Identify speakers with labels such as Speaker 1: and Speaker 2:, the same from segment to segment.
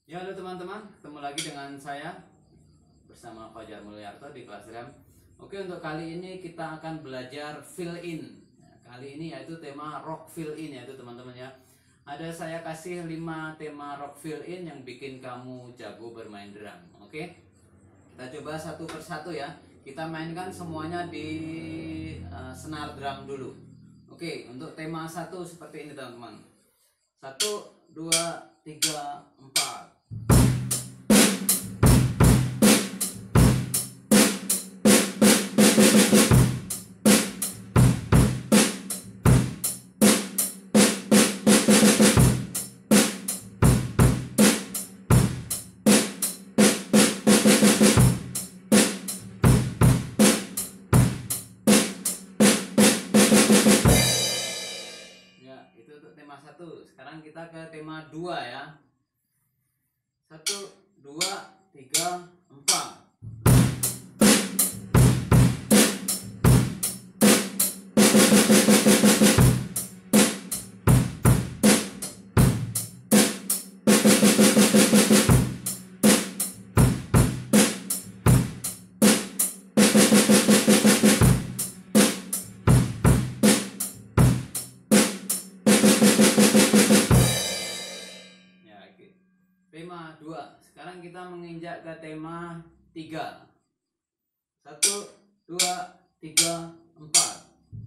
Speaker 1: Ya, halo teman-teman, ketemu lagi dengan saya bersama Fajar Mulyarto di kelas RAM. Oke, untuk kali ini kita akan belajar fill in. Kali ini yaitu tema rock fill in, yaitu teman-teman ya. Ada saya kasih 5 tema rock fill in yang bikin kamu jago bermain drum. Oke, kita coba satu persatu ya. Kita mainkan semuanya di senar drum dulu. Oke, untuk tema 1 seperti ini teman-teman. 1, 2, 3, 4. Itu untuk tema 1. Sekarang kita ke tema 2 ya. 1, 2, 3, 4. Tema 2. Sekarang kita menginjak ke tema 3. 1, 2, 3, 4.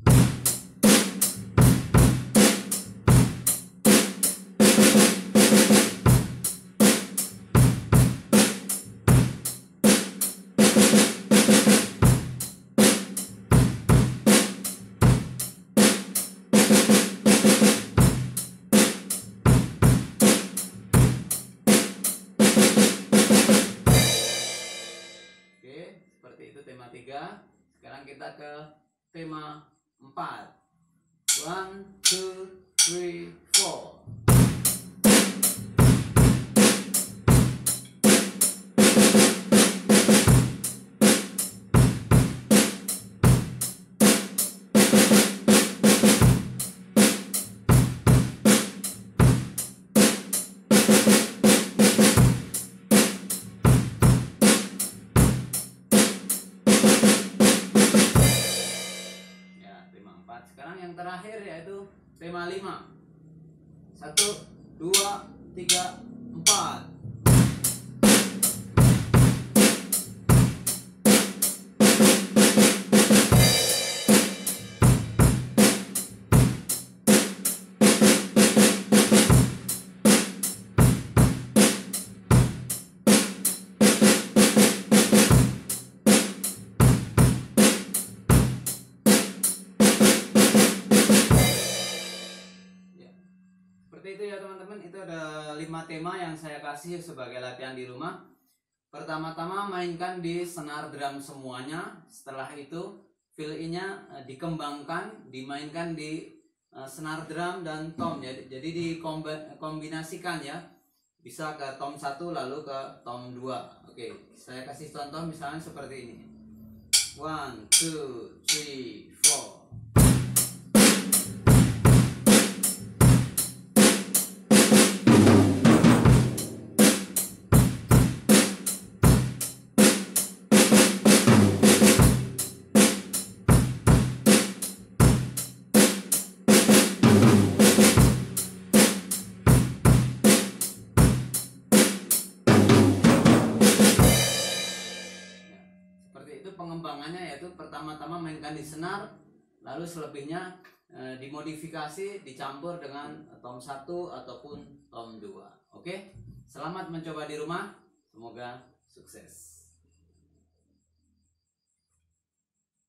Speaker 1: Seperti itu tema 3. Sekarang kita ke tema 4. 1, 2, 3, 4. Sekarang yang terakhir yaitu tema 5. 1, 2, 3, 4. Seperti itu ya teman-teman, itu ada 5 tema yang saya kasih sebagai latihan di rumah. Pertama-tama mainkan di senar drum semuanya. Setelah itu fill in-nya dikembangkan, dimainkan di senar drum dan tom ya. Jadi dikombinasikan ya. Bisa ke tom 1 lalu ke tom 2. Oke, saya kasih contoh misalnya seperti ini. 1, 2, 3, 4. Pengembangannya yaitu pertama-tama mainkan di senar, lalu selebihnya dimodifikasi, dicampur dengan tom 1 ataupun tom 2. Oke, selamat mencoba di rumah, semoga sukses.